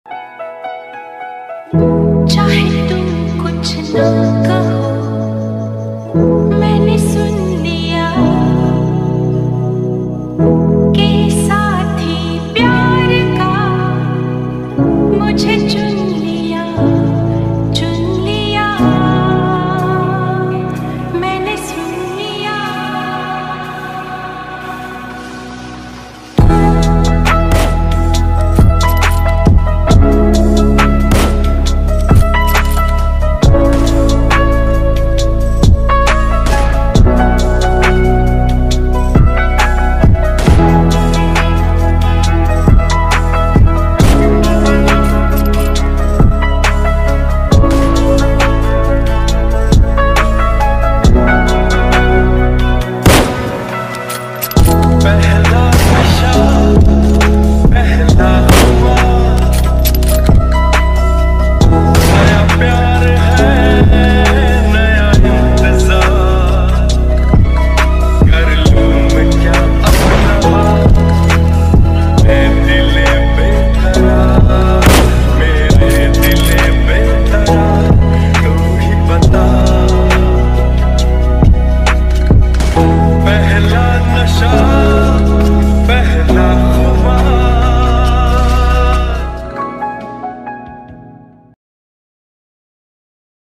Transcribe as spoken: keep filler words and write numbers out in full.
चाहे तुम कुछ ना कहो, मैंने सुन लिया के साथी प्यार का मुझे चुन लिया, चुन लिया, मैंने सुन लिया। पहला नशा